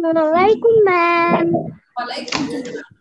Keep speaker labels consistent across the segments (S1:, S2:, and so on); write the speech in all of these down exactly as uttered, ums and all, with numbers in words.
S1: আসসালামুয়ালাইকুম ma'am.
S2: ওয়ালাইকুম আসসালাম।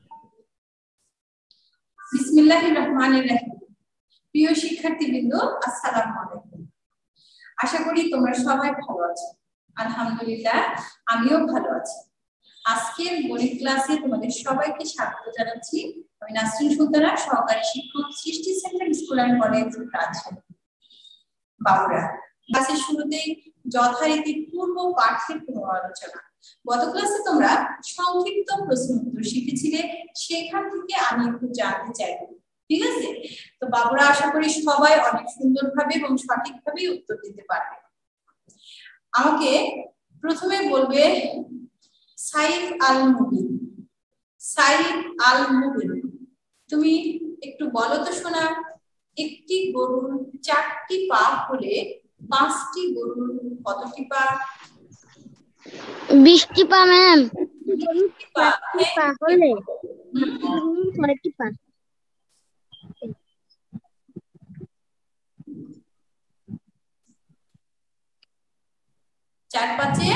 S2: বিসমিল্লাহির রহমানির রহিম। প্রিয় শিক্ষার্থীবৃন্দ, আসসালামু আলাইকুম। আশা করি তোমরা সবাই ভালো আছো। আলহামদুলিল্লাহ, আমিও ভালো আছি। আজকের গণিত ক্লাসে তোমাদের সবাইকে স্বাগত জানাচ্ছি। আমি নাসরিন সুলতানা, সহকারী শিক্ষক, Srishti centre school and college Rajshahi, বাবুরা। ক্লাসের শুরুতেই যথারীতি পূর্ব পাঠের পুনরালোচনা। গত ক্লাসে তোমরা সংক্ষিপ্ত প্রশ্ন উত্তর শিখেছিলে, সেখান থেকে আমি একটু জানতে চাইব, ঠিক আছে? তো বাবুরা, আশা করি সবাই অনেক সুন্দরভাবে এবং সঠিকভাবে উত্তর দিতে পারবে। আমাকে প্রথমে বলবে সাইফ আল মুবিন। সাইফ আল মুবিন, তুমি একটু বলো তো শোনা, একটি গরুর চারটি পা হলে পাঁচটি গরুর কতটি পা?
S1: বিশটি পা ম্যাম।
S2: বিশটি পা
S1: হলে কয়টি পা?
S2: চার পাঁচে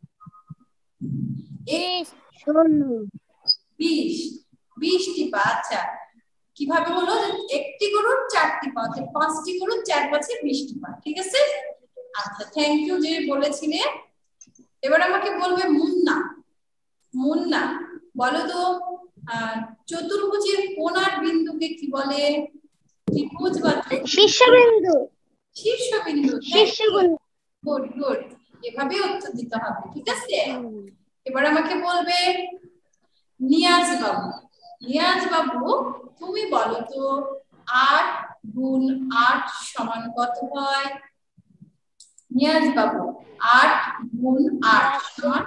S2: বিশ, বিশটি পা। আচ্ছা, কিভাবে হলো? একটি গরুর চারটি পা, পাঁচটি গরুর চার পাঁচে বিশটি পা, ঠিক আছে? আচ্ছা, থ্যাংক ইউ যে বলেছিলে। এবার আমাকে বলবে মুন্না। মুন্না, বলো তো চতুর্ভুজের কোণার বিন্দুকে কি বলে? ত্রিভুজ বা
S1: শীর্ষবিন্দু।
S2: শীর্ষবিন্দু।
S1: শীর্ষবিন্দু।
S2: গুড গুড, এভাবে উত্তর দিতে হবে, ঠিক আছে? এবার আমাকে বলবে নিয়াজ বাবু। নিয়াজ বাবু, তুমি বলো তো আট গুণ আট সমান কত হয়? নিয়াজ বাবু, আট গুণ আট সমান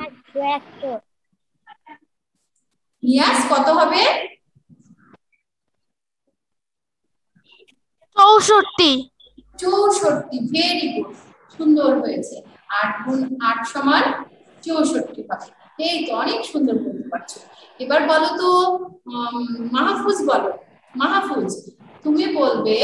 S2: নিয়াজ কত হবে?
S1: চৌষট্টি।
S2: চৌষট্টি, ভেরি গুড, সুন্দর হয়েছে। আট গুণ আট সমান চৌষট্টি হবে। এই তো, অনেক সুন্দর বলতে পারছো। এবার বলো তো মাহফুজ, বলো মাহফুজ, তুমি বলবে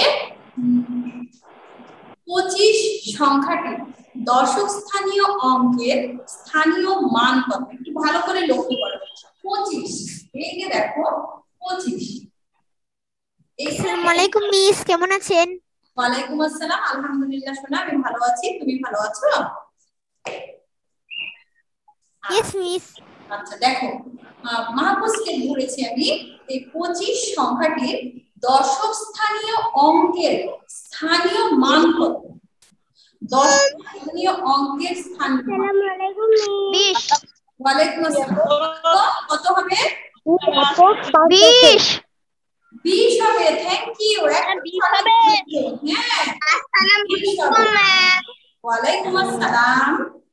S2: পঁচিশ সংখ্যাটি দশক স্থানীয় অঙ্কের স্থানীয় মান কত? একটু ভালো করে লক্ষ্য করো। পঁচিশ, এই যে দেখো পঁচিশ।
S1: আসসালামু আলাইকুম মিস, কেমন আছেন?
S2: ওয়ালাইকুম আসসালাম, আলহামদুলিল্লাহ সোনা, আমি ভালো আছি। তুমি ভালো আছো?
S1: Yes miss. আচ্ছা,
S2: দেখো মাহফুজকে বলেছি আমি এই পঁচিশ সংখ্যাটির দশক স্থানীয় অঙ্কের স্থানীয় মান কত? দশক স্থানীয় অঙ্কের স্থানীয় মান।
S1: আসসালামু আলাইকুম মিস।
S2: ওয়ালাইকুম আসসালাম, কত হবে?
S1: বিশ।
S2: বিশ হবে, থ্যাংক ইউ।
S1: বিশ হবে।
S2: হ্যাঁ,
S1: আসসালামু আলাইকুম ম্যাম।
S2: ওয়ালাইকুম আসসালাম।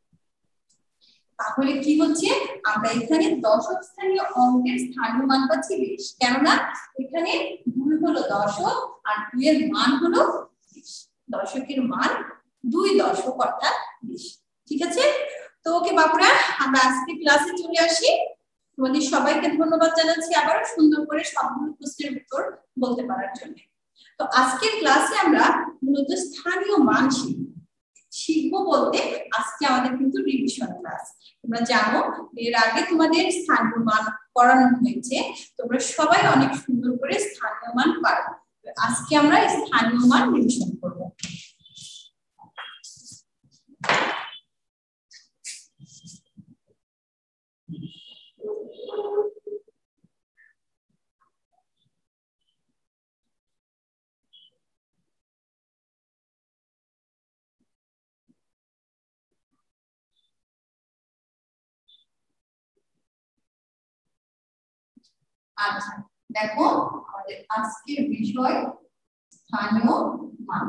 S2: তাহলে কি হচ্ছে, আমরা এখানে দশক স্থানীয় অঙ্কের স্থানীয় মান পাচ্ছি বিশ, কেননা এখানে দুই হলো দশক আর দুই এর মান হলো বিশ। দশকের মান দুই দশক অর্থাৎ বিশ, ঠিক আছে? তো ওকে বাবুরা, আমরা আজকে ক্লাসে চলে আসি। তোমাদের সবাইকে ধন্যবাদ জানাচ্ছি আবারও সুন্দর করে সবগুলো প্রশ্নের উত্তর বলতে পারার জন্য। তো আজকের ক্লাসে আমরা মূলত স্থানীয় মান শিখব। শিখবো বলতে আজকে আমাদের কিন্তু রিভিশন ক্লাস। তোমরা জানো এর আগে তোমাদের স্থানীয় মান পড়ানো হয়েছে, তোমরা সবাই অনেক সুন্দর করে স্থানীয় মান পারো। আজকে আমরা স্থানীয় মান রিভিশন করব। আচ্ছা, দেখো আমাদের আজকের বিষয় স্থানীয় মান।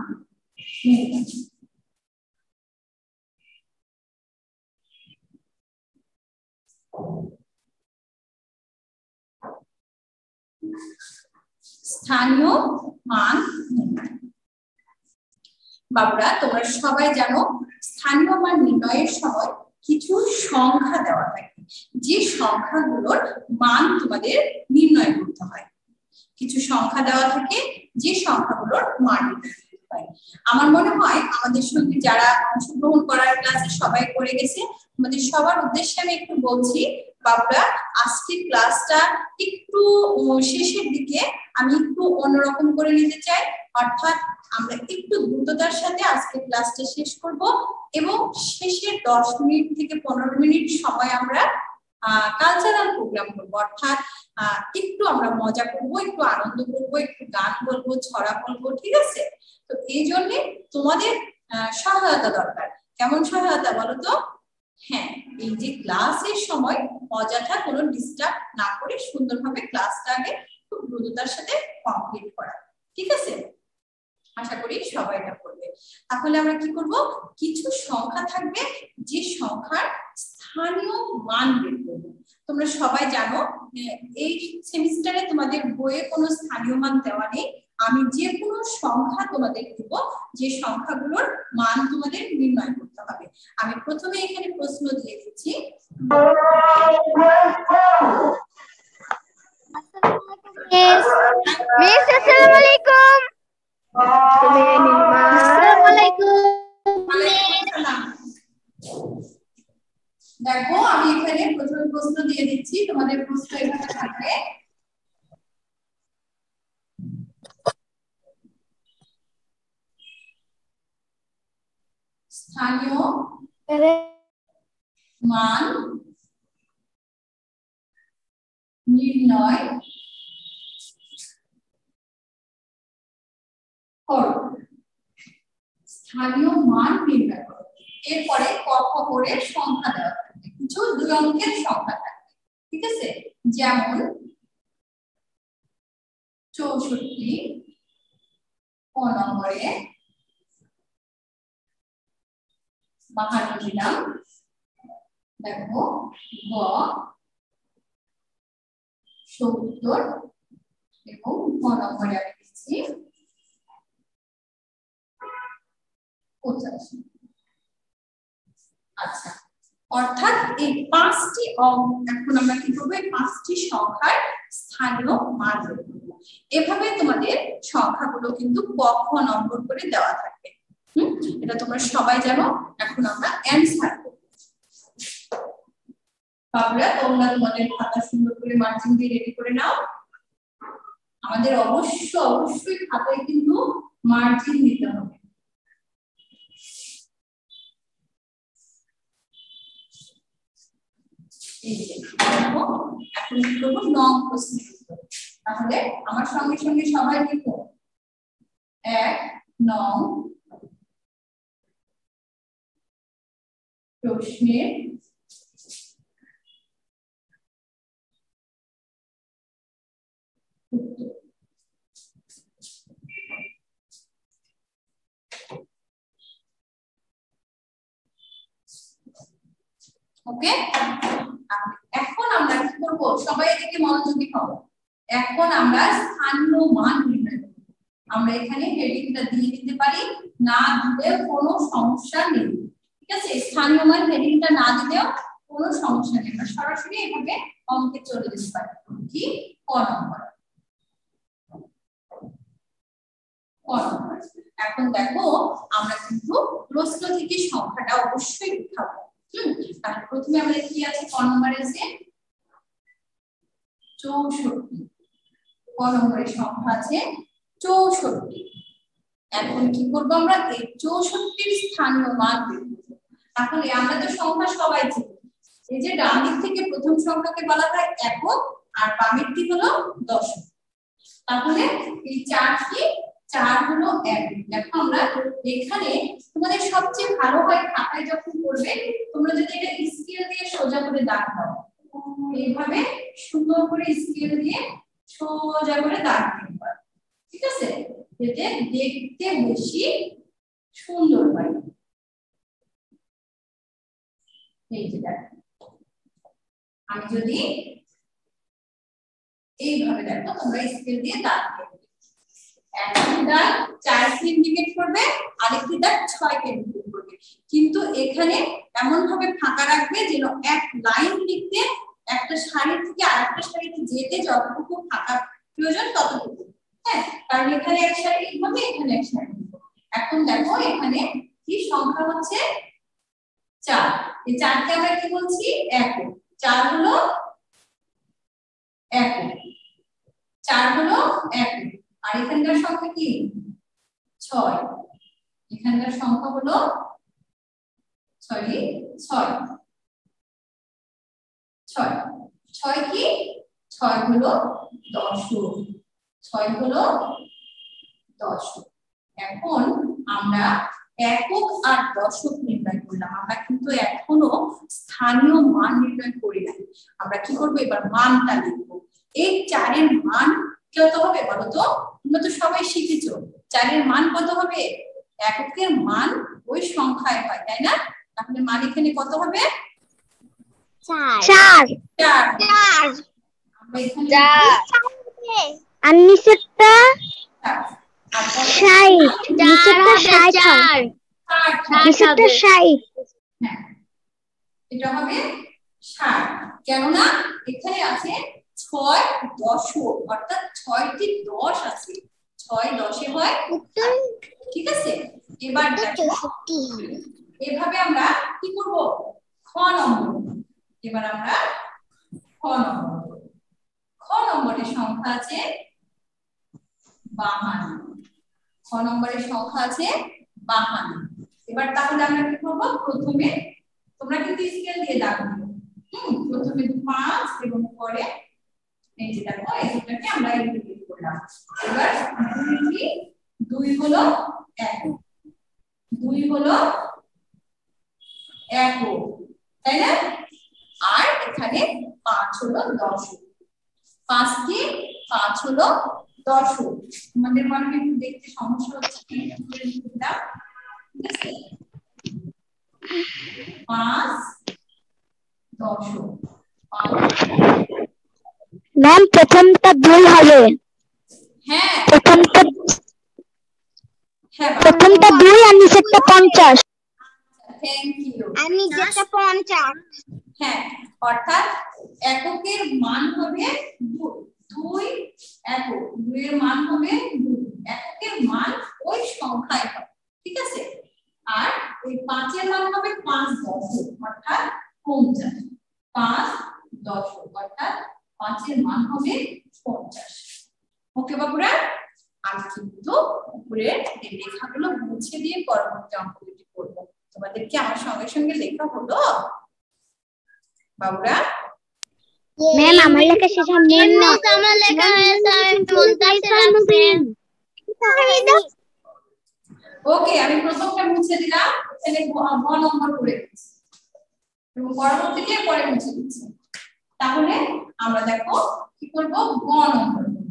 S2: স্থানীয় মান বাবুরা, তোমরা সবাই জানো স্থানীয় মান নির্ণয়ের সময় কিছু সংখ্যা দেওয়া থাকে, যে সংখ্যাগুলোর মান তোমাদের নির্ণয় করতে হয়। কিছু সংখ্যা দেওয়া থাকে, যে সংখ্যাগুলোর মান নির্ণয় করতে হয়। আমার মনে হয় আমাদের সঙ্গে যারা অংশগ্রহণ করার ক্লাসে সবাই করে গেছে, তোমাদের সবার উদ্দেশ্যে আমি একটু বলছি বাবুরা, আজকে ক্লাসটা একটু শেষের দিকে আমি একটু অন্যরকম করে নিতে চাই, অর্থাৎ আমরা একটু দ্রুততার সাথে আজকে ক্লাসটা শেষ করব এবং শেষের দশ মিনিট থেকে পনেরো মিনিট সময় আমরা কালচারাল প্রোগ্রাম করব, অর্থাৎ একটু আমরা মজা করব, একটু আনন্দ করব, একটু গান বলবো, ছড়া বলবো, ঠিক আছে? তো এই জন্য তোমাদের সহায়তা দরকার। কেমন সহায়তা বলো তো? হ্যাঁ, এই যে ক্লাসের সময় মজাটা কোনো ডিস্টার্ব না করে সুন্দরভাবে ক্লাসটা আগে খুব দ্রুততার সাথে কমপ্লিট করা, ঠিক আছে? আশা করি সবাই এটা করবে। তাহলে আমরা কি করব, কিছু সংখ্যা থাকবে যে সংখ্যার স্থানীয় মান বের করব। তোমরা সবাই জানো এই সেমিস্টারে তোমাদের বইয়ে কোনো স্থানীয় মান দেওয়া নেই, আমি যে কোনো সংখ্যা তোমাদের দেব, যে সংখ্যাগুলোর মান তোমাদের নির্ণয় করতে হবে। আমি প্রথমে এখানে প্রশ্ন দিয়ে দিচ্ছি।
S1: মিস আসসালামু আলাইকুম। আসসালামু আলাইকুম।
S2: দেখো আমি এখানে প্রথমে প্রশ্ন দিয়ে দিচ্ছি, তোমাদের প্রশ্ন এখানে থাকবে। স্থানীয় মান নির্ণয় করো। স্থানীয় মান নির্ণয় করো। এরপরে ক খ করে সংখ্যা দেওয়া থাকবে, কিছু দুই অঙ্কের সংখ্যা থাকবে, ঠিক আছে? যেমন চৌষট্টি ক নম্বরে, বাহান্ন দিলাম, দেখো গ সত্তর এবং ক নম্বরে আমি দিচ্ছি পঁচাশি। আচ্ছা, অর্থাৎ এই পাঁচটি অঙ্ক এখন আমরা কি করবো, এই পাঁচটি সংখ্যার স্থানীয় মান বের করব। এভাবে তোমাদের সংখ্যাগুলো কিন্তু ক খ নম্বর করে দেওয়া থাকবে। হুম, এটা তোমরা সবাই জানো। এখন আমরা অ্যানসার করব। বাবুরা তোমরা তোমাদের খাতা সুন্দর করে মার্জিন দিয়ে রেডি করে নাও। আমাদের অবশ্য অবশ্যই খাতায় কিন্তু মার্জিন দিতে হবে। এখন কি করবো, নং প্রশ্ন। তাহলে আমার সঙ্গে সঙ্গে সবাই লিখো, এক নং প্রশ্নের উত্তর। ওকে, এখন আমরা কি করব, সবাই এদিকে মনোযোগী হও। এখন আমরা স্থানীয় মান নির্ণয় করব। আমরা এখানে হেডিংটা দিয়ে দিতে পারি, না দিলে কোনো সমস্যা নেই, ঠিক আছে? স্থানীয় মান হেডিংটা না দিলেও কোনো সমস্যা নেই, আমরা সরাসরি এভাবে অঙ্কে চলে যেতে পারি। কি ক নম্বর, ক নম্বর। এখন দেখো আমরা কিন্তু প্রশ্ন থেকে সংখ্যাটা অবশ্যই উঠাবো। হুম, তাহলে প্রথমে আমাদের কি আছে, ক নম্বরে আছে চৌষট্টি। ক নম্বরের সংখ্যা আছে চৌষট্টি। এখন কি করবো, আমরা এই চৌষট্টির স্থানীয় মান বের করব। তাহলে আমরা তো সংখ্যা সবাই চিনি, এই যে ডান দিক থেকে প্রথম সংখ্যাকে বলা হয় একক আর বামের দিক হলো দশক। তাহলে এই চারটি চার হলো এক। দেখো আমরা এখানে তোমাদের সবচেয়ে ভালো হয় খাতায় যখন করবে, তোমরা যদি এটা স্কেল দিয়ে সোজা করে দাগ দাও, এইভাবে সুন্দর করে স্কেল দিয়ে সোজা করে দাগ দিতে পারো, ঠিক আছে? এতে দেখতে বেশি সুন্দর হয়। এই যে দেখো, আমি যদি এইভাবে দেখো, তোমরা স্কেল দিয়ে দাগ দেবে, একটি দাগ চার কে ইন্ডিকেট করবে, আরেকটি দাগ ছয় কে ইন্ডিকেট করবে, কিন্তু এখানে এমন ভাবে ফাঁকা রাখবে যেন এক লাইন লিখতে একটা সারি থেকে আরেকটা সারিতে যেতে যতটুকু ফাঁকা প্রয়োজন ততটুকু। হ্যাঁ, কারণ এখানে এক সারি লিখবে, এখানে এক সারি লিখবে। এখন দেখো এখানে কি সংখ্যা হচ্ছে চার। এই চারকে আমরা কি বলছি? একক। চার হলো একক, চার হলো একক। আর এখানকার সংখ্যা কি? ছয়। এখানকার সংখ্যা হলো সরি ছয়। ছয় ছয় কি? ছয় হলো দশক। ছয় হলো দশক। এখন আমরা একক আর দশক নির্ণয় করলাম, আমরা কিন্তু এখনো স্থানীয় মান নির্ণয় করি নাই। আমরা কি করবো? এবার মানটা লিখবো। এই চারের মান কত হবে বলো তো? তোমরা তো সবাই শিখেছো চারের মান কত হবে? এককের মান ওই সংখ্যায় হয়, তাই না? তাহলে মান এখানে কত হবে?
S1: চার। চার।
S2: চার। আমরা এখানে
S1: আর নিচেরটা ষাট। নিচেরটা ষাট হয়। নিচেরটা ষাট।
S2: হ্যাঁ, এটা হবে ষাট। কেননা এখানে আছে ছয় দশক, অর্থাৎ ছয়টি দশ আছে। ছয় দশে হয়, ঠিক আছে? এবার দেখো এভাবে আমরা কি করব? খ নম্বর। এবার আমরা খ নম্বর। খ নম্বরের সংখ্যা আছে বাহান্ন। খ নম্বরের সংখ্যা আছে বাহান্ন। এবার তাহলে আমরা কি করব? প্রথমে তোমরা কিন্তু স্কেল দিয়ে দাগ দিও। হুম, প্রথমে পাঁচ এবং পরে এই যে দেখো এটাকে আমরা ইন্টিগ্রেট করলাম। এবার দুই দুই হলো এক, দুই হলো এক, তাই না? আর এখানে পাঁচ হলো দশ। পাঁচ কি? পাঁচ হলো দশ। তোমাদের মনে একটু দেখতে সমস্যা হচ্ছে, ঠিক আছে? পাঁচ দশ।
S1: ম্যাম প্রথমটা দুই হবে।
S2: হ্যাঁ,
S1: প্রথমটা
S2: হ্যাঁ
S1: প্রথমটা দুই আর নিচেরটা পঞ্চাশ।
S2: Thank you.
S1: আর নিচেরটা পঞ্চাশ।
S2: হ্যাঁ, অর্থাৎ এককের মান হবে দুই। দুই একক, দুই এর মান হবে দুই। এককের মান ওই সংখ্যায় হবে, ঠিক আছে? আর ওই পাঁচের মান হবে পাঁচ দশক, অর্থাৎ পঞ্চাশ। পাঁচ দশক অর্থাৎ পাঁচের মান হবে পঞ্চাশ। ওকে বাবুরা? আমি কিন্তু উপরের এই লেখাগুলো মুছে দিয়ে পরবর্তী অঙ্কগুলি করব। তোমাদের কি আমার সঙ্গে সঙ্গে লেখা হলো বাবুরা?
S1: ম্যাম আমার লেখা শেষ হয়নি। ম্যাম আমার লেখা হয়েছে, আমি বলতেছি রাখছেন।
S2: ওকে, আমি প্রথমটা মুছে দিলাম, এখানে গ নম্বর করে দিচ্ছি এবং পরবর্তীতে পরে মুছে দিচ্ছি। তাহলে আমরা দেখো কি করব? গ নম্বর করব।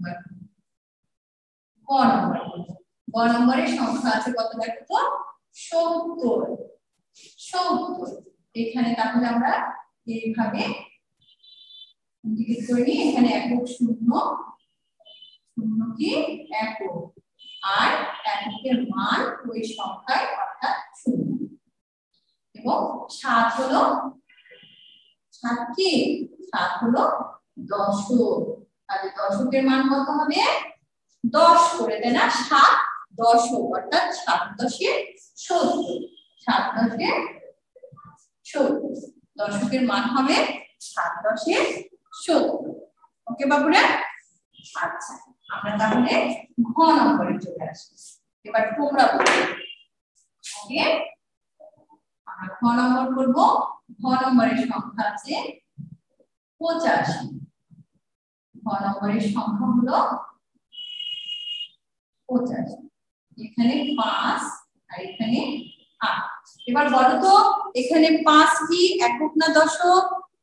S2: গ নম্বর করব। গ নম্বরের সংখ্যা আছে কত দেখো তো? সত্তর। সত্তর। এখানে তাহলে আমরা এইভাবে ইন্ডিকেট করে নিই। এখানে একক শূন্য, শূন্য কি একক, আর এককের মান ওই সংখ্যায় অর্থাৎ শূন্য। এবং সাত হলো সাত কি? সাত হলো দশক। তাহলে দশকের মান কত হবে? দশ করে, তাই না? সাত দশক অর্থাৎ সাত দশে সত্তর। সাত দশে সত্তর। দশকের মান হবে সাত দশে সত্তর। ওকে বাবুরা? আচ্ছা, আমরা তাহলে ঘ নম্বরে চলে আসি। এবার তোমরা বলো। ওকে, আমরা ঘ নম্বর করব। ঘ নম্বরের সংখ্যা আছে পঁচাশি। ঘ নম্বরের সংখ্যা হলো পঁচাশি। এখানে পাঁচ আর এখানে আট। এবার বলো তো এখানে পাঁচ কি একক না দশক?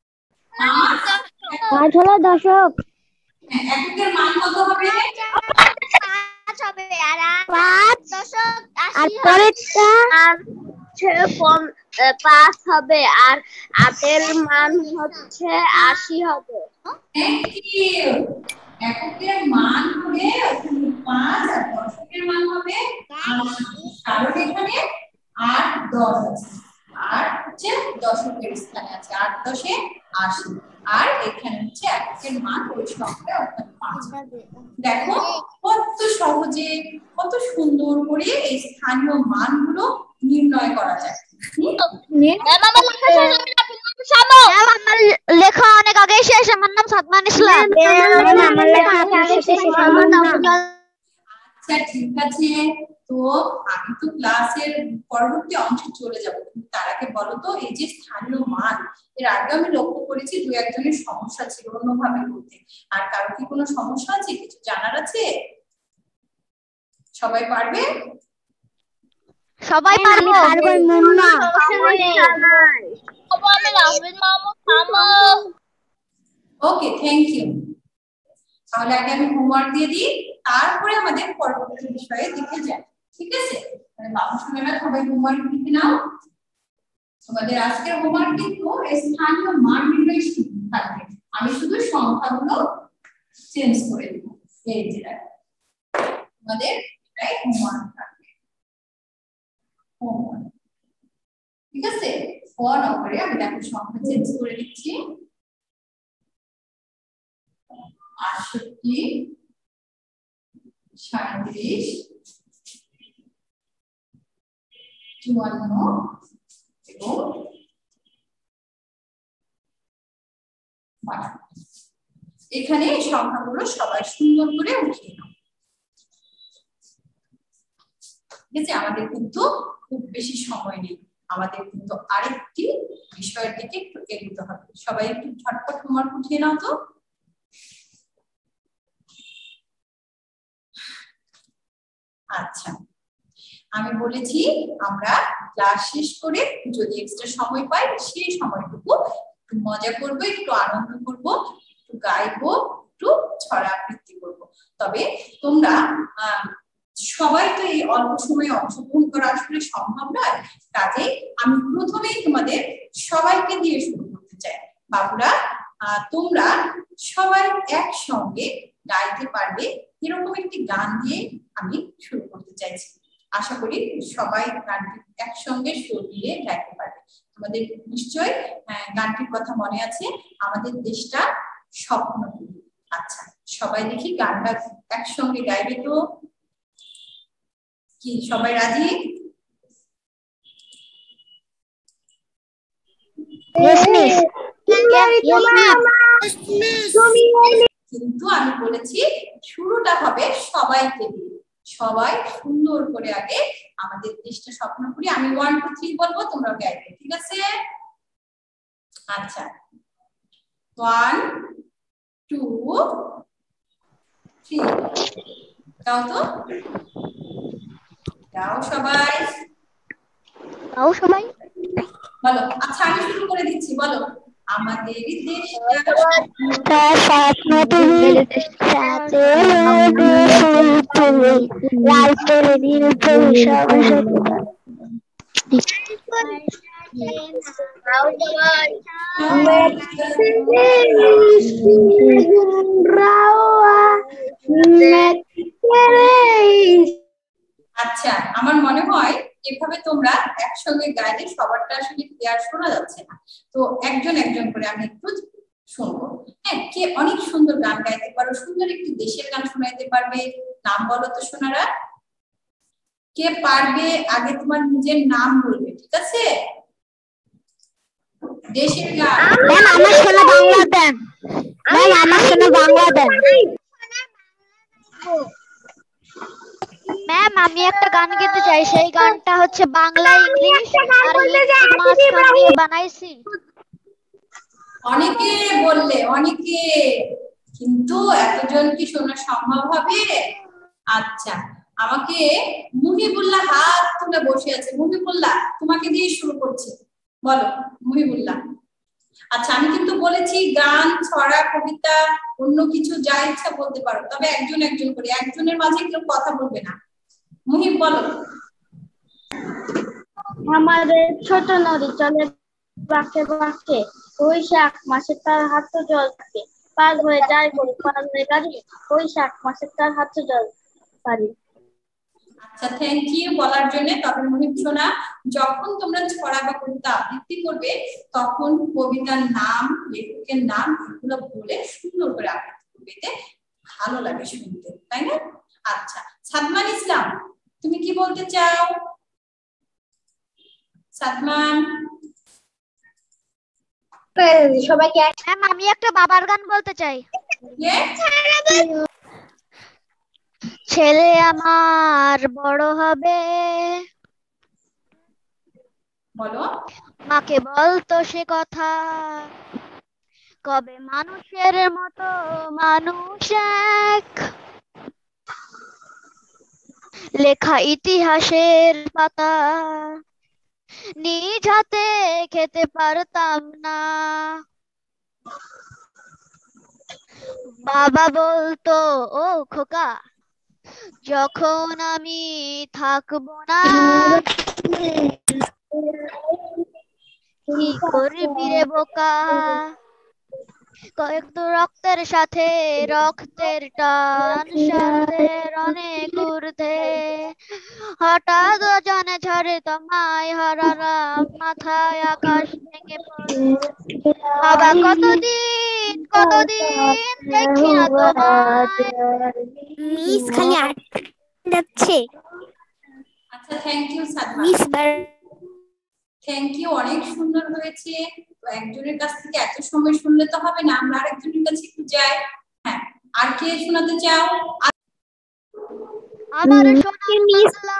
S1: পাঁচ হলো দশক।
S2: হ্যাঁ, এককের মান কত হবে?
S1: পাঁচ হবে। আর পাঁচ দশক আর পরেরটা আর কম পাঁচ হবে। আর আটের মান হচ্ছে আশি হবে।
S2: Thank you. এককের মান হবে পাঁচ আর দশকের মান হবে আশি। কারণ এখানে আট দশ আছে, আট হচ্ছে দশকের স্থানে আছে, আট দশে আশি। আর এখানে হচ্ছে এককের মান ওই সংখ্যা অর্থাৎ পাঁচ। দেখো কত সহজে কত সুন্দর করে এই স্থানীয় মানগুলো নির্ণয় করা যায়।
S1: লেখা অনেক আগে শেষ। আমার নাম সাদমান ইসলাম। আমার লেখা আগে শেষ। আমার নাম
S2: আচ্ছা ঠিক আছে, তো আমি তো ক্লাসের পরবর্তী অংশে চলে যাব, তার আগে বলো তো এই যে স্থানীয় মান, এর আগে আমি লক্ষ্য করেছি দু একজনের সমস্যা ছিল অন্যভাবে বলতে, আর কারো কি কোনো সমস্যা আছে, কিছু জানার আছে? সবাই পারবে?
S1: সবাই পারবো।
S2: Okay, thank you. তাহলে আগে আমি হোমওয়ার্ক দিয়ে দিই, তারপরে আমাদের পরবর্তী বিষয়ে দিকে যাই, ঠিক আছে? তাহলে বাবু সোনারা সবাই হোমওয়ার্ক লিখে নাও। তোমাদের আজকের হোমওয়ার্ক কিন্তু স্থানীয় মান নির্ণয় থাকবে, আমি শুধু সংখ্যাগুলো চেঞ্জ করে দেব। এই যে তোমাদের এটাই হোমওয়ার্ক থাকবে, হোমওয়ার্ক, ঠিক আছে? ফোন করে আমি দেখো সংখ্যা চেঞ্জ করে দিচ্ছি। আটষট্টি, সাঁইত্রিশ, চুয়ান্ন এবং এখানে সংখ্যাগুলো সবাই সুন্দর করে উঠিয়ে নাও, ঠিক আছে? আমাদের কিন্তু খুব বেশি সময় নেই, আমাদের কিন্তু আরেকটি বিষয়ের দিকে একটু এগোতে হবে। সবাই একটু ঝটপট হোমওয়ার্ক উঠিয়ে নাও তো। আচ্ছা, আমি বলেছি আমরা ক্লাস শেষ করে যদি এক্সট্রা সময় পাই সেই সময়টুকু একটু মজা করব, একটু আনন্দ করব, একটু গাইবো, একটু ছড়া আবৃত্তি করব। তবে তোমরা সবাই তো এই অল্প সময়ে অংশগ্রহণ করা আসলে সম্ভব নয়, কাজে আমি প্রথমেই তোমাদের সবাইকে দিয়ে শুরু করতে চাই। বাবুরা, তোমরা সবাই একসঙ্গে গাইতে পারবে এরকম একটি গান দিয়ে আমি শুরু করতে চাইছি। আশা করি সবাই গানটি একসঙ্গে সুর দিয়ে গাইতে পারবে। তোমাদের নিশ্চয় গানটির কথা মনে আছে, আমাদের দেশটা স্বপ্ন। আচ্ছা, সবাই দেখি গানটা একসঙ্গে গাইবে তো? কি সবাই রাজি? কিন্তু আমি বলেছি শুরুটা হবে সবাইকে দিয়ে, সবাই সুন্দর করে আগে আমাদের দেশটা স্বপ্ন করি। আমি ওয়ান টু থ্রি বলবো, তোমরা গাইবে, ঠিক আছে? আচ্ছা, ওয়ান টু থ্রি, দাও তো, দাও সবাই,
S1: দাও সবাই
S2: বলো। আচ্ছা আমি শুরু করে দিচ্ছি, বলো। আমাদের দেশটা
S1: স্বপ্ন তুমি, সাথে তুমি, লাল পেলে নীল তুমি, সবাই
S2: আচ্ছা, আমার মনে হয় এভাবে তোমরা একসঙ্গে গাইলে সবারটা আসলে ক্লিয়ার শোনা যাচ্ছে না, তো একজন একজন করে আমি একটু শুনবো। হ্যাঁ, কে অনেক সুন্দর গান গাইতে পারো, সুন্দর একটি দেশের গান শোনাইতে পারবে, নাম বলো তো সোনারা। কে পারবে আগে তোমার নিজের নাম বলবে, ঠিক আছে? দেশের গান।
S1: ম্যাম আমার শোনা বাংলা দেন, ম্যাম আমার শোনা বাংলা দেন। ম্যাম আমি একটা গান গাইতে চাই, সেই গানটা হচ্ছে বাংলা ইংলিশ আর হিন্দি মাঝখান দিয়ে বানাইছি।
S2: অনেকে বললে, অনেকে, কিন্তু এতজন কি শোনা সম্ভব হবে? আচ্ছা, আমাকে মুহিবুল্লাহ হাত তুলে বসে আছে। মুহিবুল্লাহ, তোমাকে দিয়ে শুরু করছি, বলো মুহিবুল্লাহ। আচ্ছা, আমি কিন্তু বলেছি গান, ছড়া, কবিতা, অন্য কিছু যা ইচ্ছা বলতে পারো, তবে একজন একজন করে, একজনের মাঝে কেউ কথা বলবে না। মুহিব বলো।
S3: আমাদের ছোট নদী চলে বাঁকে বাঁকে, বৈশাখ মাসে তার হাতে জল থাকে, পার হয়ে যায় গরু, পার হয়ে গাড়ি, বৈশাখ মাসে তার হাতে জল পারি।
S2: আচ্ছা, থ্যাংক ইউ বলার জন্য। তবে মুহিব শোনা, যখন তোমরা ছড়া বা কবিতা আবৃত্তি করবে তখন কবিতার নাম, লেখকের নাম এগুলো বলে সুন্দর করে আবৃত্তি করবে, এতে ভালো লাগে শুনতে, তাই না? আচ্ছা, সাদমান ইসলাম তুমি কি বলতে চাও? সাদমান
S3: সবাইকে
S1: ম্যাম আমি একটা বাবার গান বলতে চাই। ছেলে আমার বড় হবে,
S2: বলো।
S1: মাকে বলতো সে কথা, কবে মানুষের মতো মানুষ এক, লেখা ইতিহাসের পাতা নিজ হাতে খেতে পারতাম না। বাবা বলতো ও খোকা, যখন আমি থাকবো না কি করবি রে বোকা, কয়েক তো রক্তের সাথে রক্তের টান সাথের অনেক ঊর্ধ্বে, হঠাৎ অজানে ঝড়ে তোমায় হারালাম, মাথায় আকাশ ভেঙে পড়ে। বাবা কতদিন কতদিন দেখি না তোমায়।
S4: মিস খালি আটকে যাচ্ছে।
S2: আচ্ছা thank you Sadman,
S4: miss
S2: thank you, অনেক সুন্দর হয়েছে। তো একজনের কাছ থেকে এত সময় শুনলে তো হবে না, আমরা আরেকজনের কাছে একটু যাই। হ্যাঁ, আর কে শোনাতে চাও?
S1: আমার সোনার বাংলা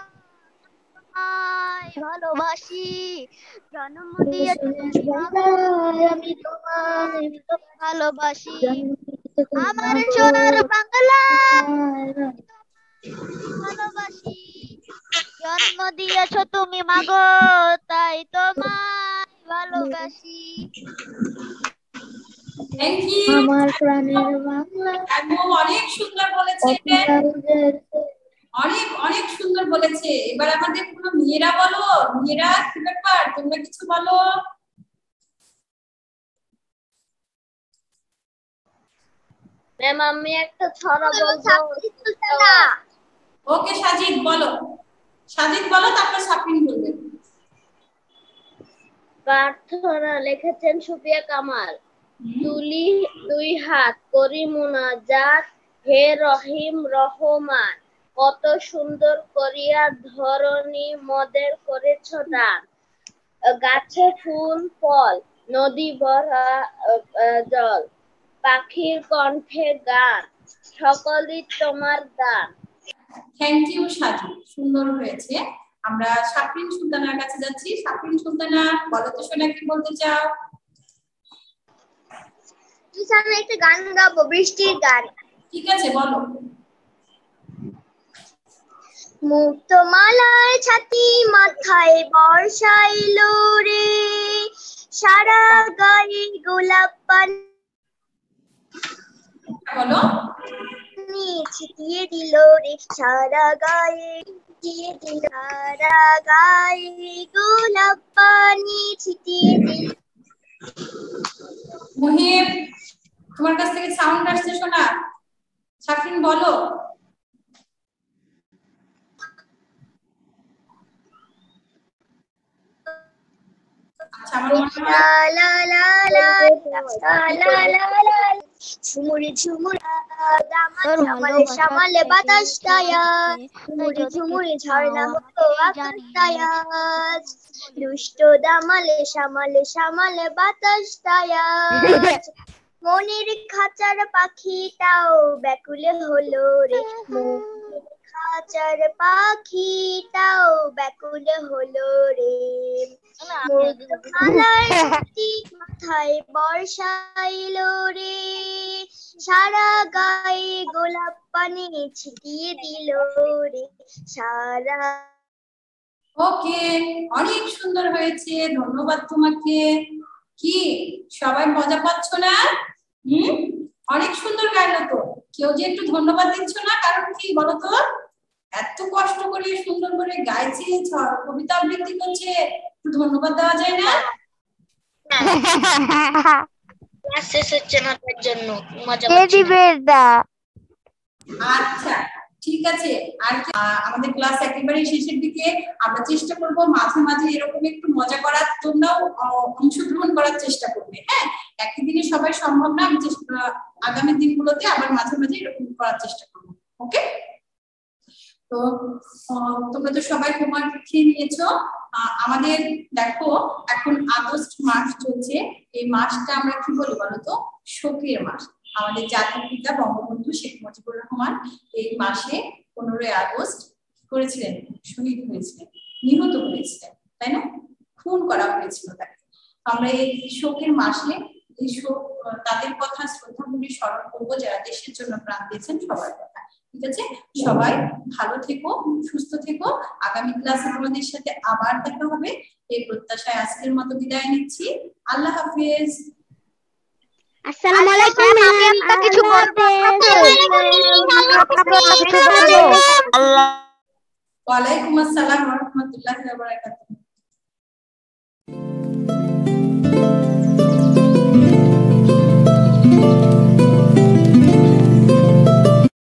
S1: তোমায় ভালোবাসি, জন্ম দিয়েছো তুমি মাগো, আমি তোমায় ভালোবাসি। আমার সোনার বাংলা ভালোবাসি, জন্ম দিয়েছো তুমি মাগো, তাই তোমায় ভালোবাসি।
S2: থ্যাংক ইউ,
S3: আমার প্রাণের বাংলা
S2: একদম অনেক সুন্দর বলেছে, অনেক অনেক সুন্দর বলেছে। এবার আমাদের কোনো মেয়েরা বলো, মেয়েরা কি ব্যাপার, তোমরা কিছু বলো।
S3: ম্যাম আমি একটা ছড়া বলবো।
S2: ওকে সাজিদ বলো, সাজিদ বলো, তারপর সাফিন বলবে।
S3: প্রার্থনা লিখেছেন সুফিয়া কামাল। তুলি দুই হাত করি মুনাজাত, হে রহিম রহমান, কত সুন্দর করিয়া ধরণী মদের করেছ দান, গাছে ফুল ফল নদী ভরা জল, পাখির কণ্ঠে গান, সকলই তোমার দান।
S2: থ্যাংক ইউ সাজিদ, সুন্দর হয়েছে। আমরা সাফিন সুলতানার কাছে যাচ্ছি। সাফিন সুলতানা বলো তো শোনা, কি বলতে চাও?
S3: আমি একটা গান গাবো, বৃষ্টির গান।
S2: ঠিক আছে বলো।
S3: মুক্ত মালার ছাতি মাথায় বর্ষাইলো রে, সারা গায়ে গোলাপ পানি ছিটিয়ে দিল রে, সারা গায়ে ছিটিয়ে দিল, সারা গায়ে গোলাপ পানি ছিটিয়ে দিল।
S2: মুহিব তোমার কাছ থেকে সাউন্ড আসছে শোনা, সাফিন বলো। আচ্ছা আমার
S3: ঝুমুরে ঝুমুরে সামালে সামালে বাতাস টায়াজ, ঝুমুরে ঝুমুরে ঝর্ণা হতো আকাশ টায়াজ, দুষ্ট দামালে সামালে সামালে বাতাস টায়াজ, মনের খাঁচার পাখিটাও ব্যাকুলে হলো রে, খাঁচার পাখিটাও ব্যাকুলে হলো রে, মাথায় বর্ষাইলো রে, সারা গায়ে গোলাপ পানি ছিটিয়ে দিল রে, সারা।
S2: ওকে, অনেক সুন্দর হয়েছে, ধন্যবাদ তোমাকে। কি সবাই মজা পাচ্ছ না? হুম, অনেক সুন্দর গাইলো তো। কেউ যে একটু ধন্যবাদ দিচ্ছ না, কারণ কি বলো তো? এত কষ্ট করে সুন্দর করে গাইছে, কবিতা আবৃত্তি করছে, একটু ধন্যবাদ দেওয়া যায় না? আচ্ছা ঠিক আছে। আর আমাদের ক্লাস একেবারে শেষের দিকে, আমরা চেষ্টা করব মাঝে মাঝে এরকম একটু মজা করার জন্য অংশগ্রহণ করার চেষ্টা করবে। হ্যাঁ, একই দিনে সবাই সম্ভব না, আমি আগামী দিনগুলোতে আবার মাঝে মাঝে এরকম করার চেষ্টা করবো। ওকে, তো তোমরা তো সবাই হোমওয়ার্ক লিখে নিয়েছো। আমাদের দেখো এখন আগস্ট মাস চলছে, এই মাসটা আমরা কি বলি বলতো? শোকের মাস। আমাদের জাতির পিতা বঙ্গবন্ধু শেখ মুজিবুর রহমান এই মাসে পনেরোই আগস্ট করেছিলেন, শহীদ হয়েছিলেন, নিহত হয়েছিলেন, তাই না? খুন করা হয়েছিল তাকে। আমরা এই শোকের মাসে এই শোক তাদের কথা শ্রদ্ধাভরে স্মরণ করবো যারা দেশের জন্য প্রাণ দিয়েছেন সবার কথা। ঠিক আছে, সবাই ভালো থেকো, সুস্থ থেকো। আগামী ক্লাসে তোমাদের সাথে আবার দেখা হবে এই প্রত্যাশায় আজকের মতো বিদায় নিচ্ছি। আল্লাহ হাফেজ।
S4: আসসালামু আলাইকুম ম্যাম,
S1: কিছু বলবো?
S2: ওয়ালাইকুম আসসালাম ওয়া রাহমাতুল্লাহি ওয়া বারাকাতুহু।